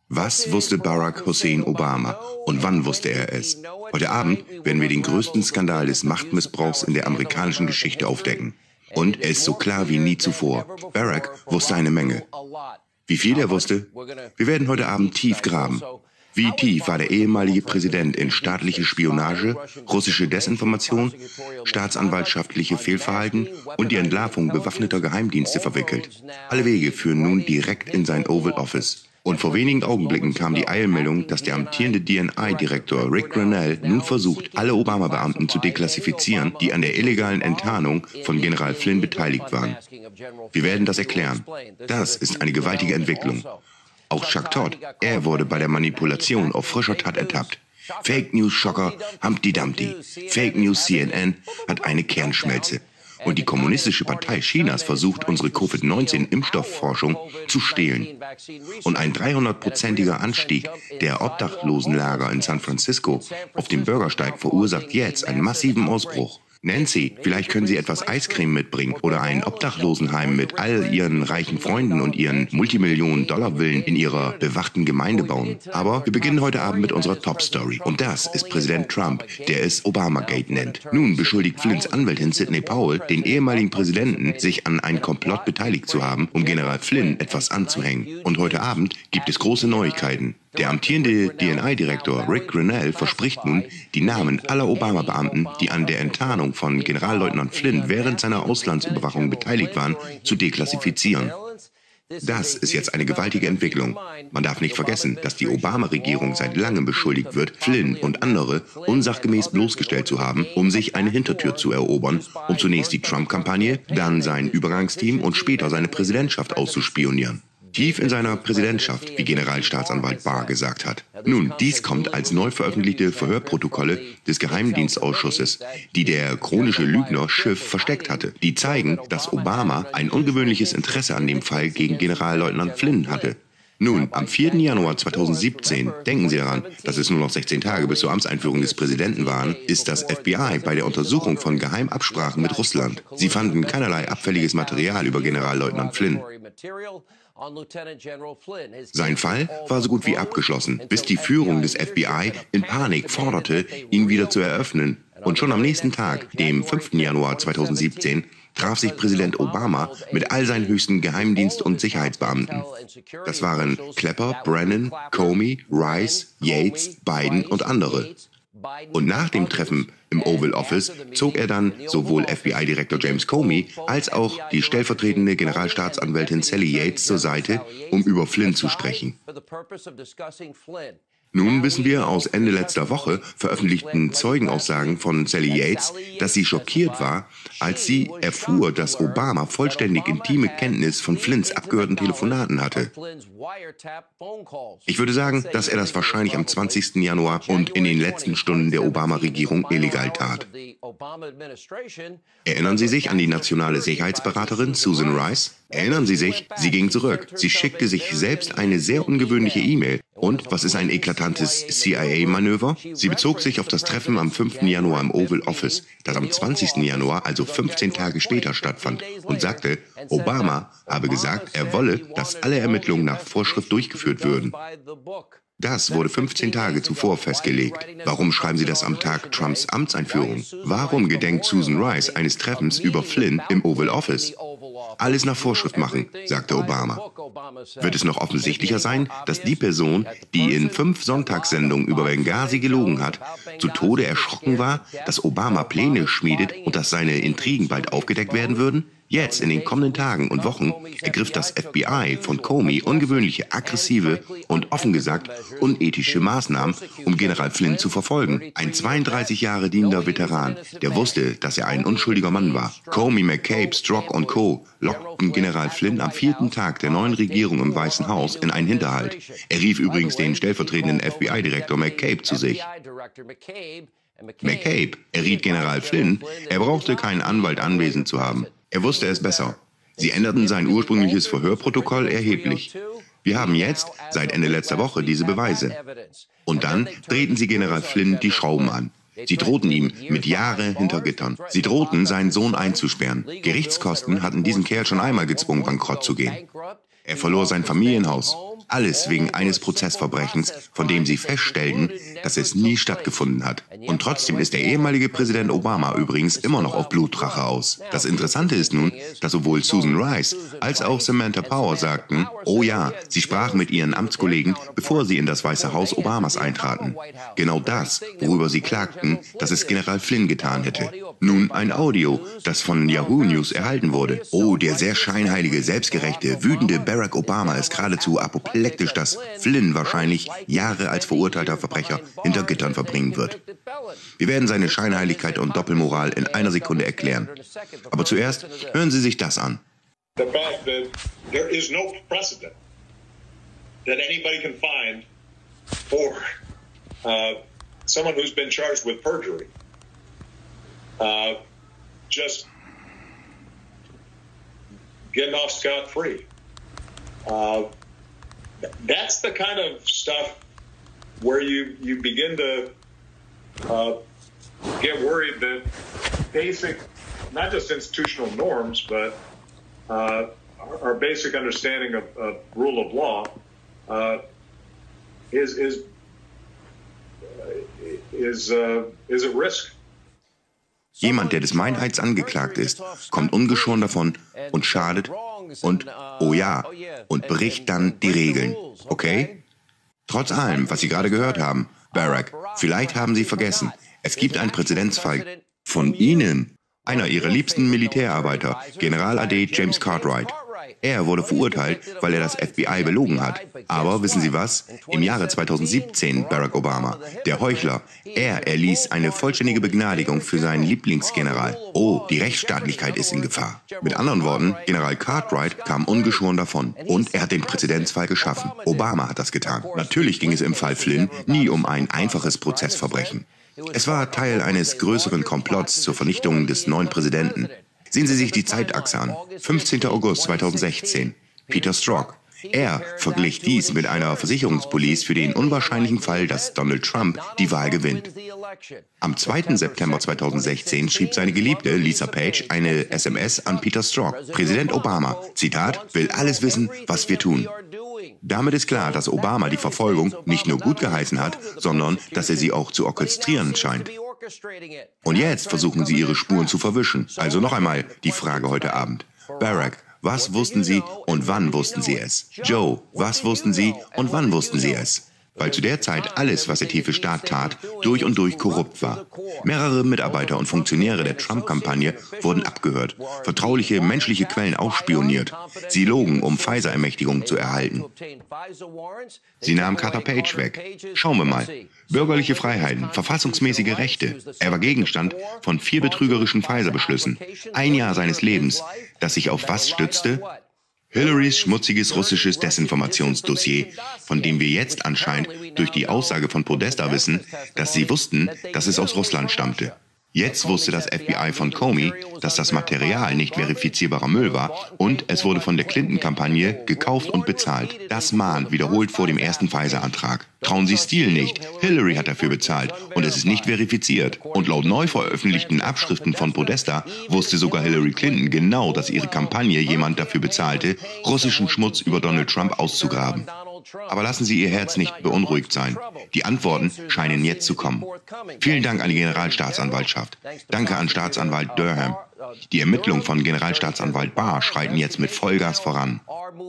Was wusste Barack Hussein Obama und wann wusste er es? Heute Abend werden wir den größten Skandal des Machtmissbrauchs in der amerikanischen Geschichte aufdecken. Und er ist so klar wie nie zuvor. Barack wusste eine Menge. Wie viel er wusste? Wir werden heute Abend tief graben. Wie tief war der ehemalige Präsident in staatliche Spionage, russische Desinformation, staatsanwaltschaftliche Fehlverhalten und die Entlarvung bewaffneter Geheimdienste verwickelt? Alle Wege führen nun direkt in sein Oval Office. Und vor wenigen Augenblicken kam die Eilmeldung, dass der amtierende DNI-Direktor Rick Grenell nun versucht, alle Obama-Beamten zu deklassifizieren, die an der illegalen Enttarnung von General Flynn beteiligt waren. Wir werden das erklären. Das ist eine gewaltige Entwicklung. Auch Chuck Todd, er wurde bei der Manipulation auf frischer Tat ertappt. Fake News Schocker, Humpty Dumpty. Fake News CNN hat eine Kernschmelze. Und die Kommunistische Partei Chinas versucht, unsere Covid-19-Impfstoffforschung zu stehlen. Und ein 300-prozentiger Anstieg der Obdachlosenlager in San Francisco auf dem Bürgersteig verursacht jetzt einen massiven Ausbruch. Nancy, vielleicht können Sie etwas Eiscreme mitbringen oder ein Obdachlosenheim mit all Ihren reichen Freunden und Ihren Multimillionen-Dollar-Villen in Ihrer bewachten Gemeinde bauen. Aber wir beginnen heute Abend mit unserer Top-Story. Und das ist Präsident Trump, der es Obamagate nennt. Nun beschuldigt Flynns Anwältin Sidney Powell den ehemaligen Präsidenten, sich an einem Komplott beteiligt zu haben, um General Flynn etwas anzuhängen. Und heute Abend gibt es große Neuigkeiten. Der amtierende DNI-Direktor Rick Grenell verspricht nun, die Namen aller Obama-Beamten, die an der Enttarnung von Generalleutnant Flynn während seiner Auslandsüberwachung beteiligt waren, zu deklassifizieren. Das ist jetzt eine gewaltige Entwicklung. Man darf nicht vergessen, dass die Obama-Regierung seit langem beschuldigt wird, Flynn und andere unsachgemäß bloßgestellt zu haben, um sich eine Hintertür zu erobern, um zunächst die Trump-Kampagne, dann sein Übergangsteam und später seine Präsidentschaft auszuspionieren. Tief in seiner Präsidentschaft, wie Generalstaatsanwalt Barr gesagt hat. Nun, dies kommt als neu veröffentlichte Verhörprotokolle des Geheimdienstausschusses, die der chronische Lügner Schiff versteckt hatte. Die zeigen, dass Obama ein ungewöhnliches Interesse an dem Fall gegen Generalleutnant Flynn hatte. Nun, am 4. Januar 2017, denken Sie daran, dass es nur noch 16 Tage bis zur Amtseinführung des Präsidenten waren, ist das FBI bei der Untersuchung von Geheimabsprachen mit Russland. Sie fanden keinerlei abfälliges Material über Generalleutnant Flynn. Sein Fall war so gut wie abgeschlossen, bis die Führung des FBI in Panik forderte, ihn wieder zu eröffnen. Und schon am nächsten Tag, dem 5. Januar 2017, traf sich Präsident Obama mit all seinen höchsten Geheimdienst- und Sicherheitsbeamten. Das waren Clapper, Brennan, Comey, Rice, Yates, Biden und andere. Und nach dem Treffen im Oval Office zog er dann sowohl FBI-Direktor James Comey als auch die stellvertretende Generalstaatsanwältin Sally Yates zur Seite, um über Flynn zu sprechen. Nun wissen wir aus Ende letzter Woche veröffentlichten Zeugenaussagen von Sally Yates, dass sie schockiert war, als sie erfuhr, dass Obama vollständig intime Kenntnis von Flynns abgehörten Telefonaten hatte. Ich würde sagen, dass er das wahrscheinlich am 20. Januar und in den letzten Stunden der Obama-Regierung illegal tat. Erinnern Sie sich an die nationale Sicherheitsberaterin Susan Rice? Erinnern Sie sich, sie ging zurück. Sie schickte sich selbst eine sehr ungewöhnliche E-Mail. Und was ist ein eklatantes CIA-Manöver? Sie bezog sich auf das Treffen am 5. Januar im Oval Office, das am 20. Januar, also 15 Tage später, stattfand, und sagte, Obama habe gesagt, er wolle, dass alle Ermittlungen nach Vorschrift durchgeführt würden. Das wurde 15 Tage zuvor festgelegt. Warum schreiben Sie das am Tag Trumps Amtseinführung? Warum gedenkt Susan Rice eines Treffens über Flynn im Oval Office? Alles nach Vorschrift machen, sagte Obama. Wird es noch offensichtlicher sein, dass die Person, die in 5 Sonntagssendungen über Benghazi gelogen hat, zu Tode erschrocken war, dass Obama Pläne schmiedet und dass seine Intrigen bald aufgedeckt werden würden? Jetzt, in den kommenden Tagen und Wochen, ergriff das FBI von Comey ungewöhnliche, aggressive und offen gesagt unethische Maßnahmen, um General Flynn zu verfolgen. Ein 32 Jahre dienender Veteran, der wusste, dass er ein unschuldiger Mann war. Comey, McCabe, Strzok und Co. lockten General Flynn am 4. Tag der neuen Regierung im Weißen Haus in einen Hinterhalt. Er rief übrigens den stellvertretenden FBI-Direktor McCabe zu sich. McCabe erriet General Flynn, er brauchte keinen Anwalt anwesend zu haben. Er wusste es besser. Sie änderten sein ursprüngliches Verhörprotokoll erheblich. Wir haben jetzt, seit Ende letzter Woche, diese Beweise. Und dann drehten sie General Flynn die Schrauben an. Sie drohten ihm mit Jahre hinter Gittern. Sie drohten, seinen Sohn einzusperren. Gerichtskosten hatten diesen Kerl schon einmal gezwungen, bankrott zu gehen. Er verlor sein Familienhaus. Alles wegen eines Prozessverbrechens, von dem sie feststellten, dass es nie stattgefunden hat. Und trotzdem ist der ehemalige Präsident Obama übrigens immer noch auf Blutrache aus. Das Interessante ist nun, dass sowohl Susan Rice als auch Samantha Power sagten, oh ja, sie sprachen mit ihren Amtskollegen, bevor sie in das Weiße Haus Obamas eintraten. Genau das, worüber sie klagten, dass es General Flynn getan hätte. Nun ein Audio, das von Yahoo News erhalten wurde. Oh, der sehr scheinheilige, selbstgerechte, wütende Barack Obama ist geradezu apoplektisch, dass Flynn wahrscheinlich Jahre als verurteilter Verbrecher hinter Gittern verbringen wird. Wir werden seine Scheinheiligkeit und Doppelmoral in einer Sekunde erklären. Aber zuerst hören Sie sich das an. The fact that there is no precedent that anybody can find for someone who's been charged with perjury. Just getting off scot-free. That's the kind of stuff where you begin to get worried that basic, not just institutional norms, but our basic understanding of rule of law is at risk. Jemand, der des Meineids angeklagt ist, kommt ungeschoren davon und schadet und, oh ja, und bricht dann die Regeln. Okay? Trotz allem, was Sie gerade gehört haben, Barack, vielleicht haben Sie vergessen, es gibt einen Präzedenzfall von Ihnen, einer Ihrer liebsten Militärarbeiter, General AD James Cartwright. Er wurde verurteilt, weil er das FBI belogen hat. Aber wissen Sie was? Im Jahre 2017, Barack Obama, der Heuchler, er erließ eine vollständige Begnadigung für seinen Lieblingsgeneral. Oh, die Rechtsstaatlichkeit ist in Gefahr. Mit anderen Worten, General Cartwright kam ungeschoren davon. Und er hat den Präzedenzfall geschaffen. Obama hat das getan. Natürlich ging es im Fall Flynn nie um ein einfaches Prozessverbrechen. Es war Teil eines größeren Komplotts zur Vernichtung des neuen Präsidenten. Sehen Sie sich die Zeitachse an. 15. August 2016. Peter Strzok. Er verglich dies mit einer Versicherungspolice für den unwahrscheinlichen Fall, dass Donald Trump die Wahl gewinnt. Am 2. September 2016 schrieb seine Geliebte Lisa Page eine SMS an Peter Strzok. Präsident Obama, Zitat, will alles wissen, was wir tun. Damit ist klar, dass Obama die Verfolgung nicht nur gut geheißen hat, sondern dass er sie auch zu orchestrieren scheint. Und jetzt versuchen sie, ihre Spuren zu verwischen. Also noch einmal die Frage heute Abend. Barack, was wussten Sie und wann wussten Sie es? Joe, was wussten Sie und wann wussten Sie es? Weil zu der Zeit alles, was der tiefe Staat tat, durch und durch korrupt war. Mehrere Mitarbeiter und Funktionäre der Trump-Kampagne wurden abgehört, vertrauliche menschliche Quellen ausspioniert. Sie logen, um Pfizer-Ermächtigungen zu erhalten. Sie nahmen Carter Page weg. Schauen wir mal. Bürgerliche Freiheiten, verfassungsmäßige Rechte. Er war Gegenstand von 4 betrügerischen Pfizer-Beschlüssen. Ein Jahr seines Lebens, das sich auf was stützte? Hillarys schmutziges russisches Desinformationsdossier, von dem wir jetzt anscheinend durch die Aussage von Podesta wissen, dass sie wussten, dass es aus Russland stammte. Jetzt wusste das FBI von Comey, dass das Material nicht verifizierbarer Müll war und es wurde von der Clinton-Kampagne gekauft und bezahlt. Das mahnt wiederholt vor dem ersten Pfizer-Antrag. Trauen Sie Steele nicht. Hillary hat dafür bezahlt und es ist nicht verifiziert. Und laut neu veröffentlichten Abschriften von Podesta wusste sogar Hillary Clinton genau, dass ihre Kampagne jemand dafür bezahlte, russischen Schmutz über Donald Trump auszugraben. Aber lassen Sie Ihr Herz nicht beunruhigt sein. Die Antworten scheinen jetzt zu kommen. Vielen Dank an die Generalstaatsanwaltschaft. Danke an Staatsanwalt Durham. Die Ermittlungen von Generalstaatsanwalt Barr schreiten jetzt mit Vollgas voran.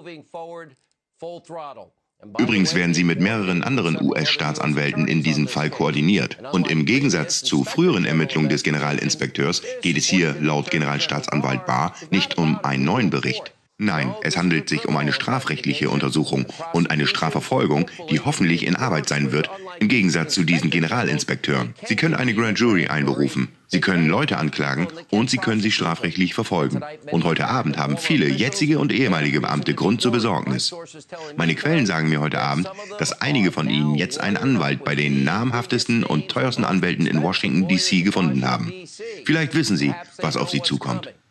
Übrigens werden sie mit mehreren anderen US-Staatsanwälten in diesem Fall koordiniert. Und im Gegensatz zu früheren Ermittlungen des Generalinspekteurs geht es hier laut Generalstaatsanwalt Barr nicht um einen neuen Bericht. Nein, es handelt sich um eine strafrechtliche Untersuchung und eine Strafverfolgung, die hoffentlich in Arbeit sein wird, im Gegensatz zu diesen Generalinspekteuren. Sie können eine Grand Jury einberufen, Sie können Leute anklagen und Sie können sie strafrechtlich verfolgen. Und heute Abend haben viele jetzige und ehemalige Beamte Grund zur Besorgnis. Meine Quellen sagen mir heute Abend, dass einige von ihnen jetzt einen Anwalt bei den namhaftesten und teuersten Anwälten in Washington, D.C. gefunden haben. Vielleicht wissen Sie, was auf Sie zukommt.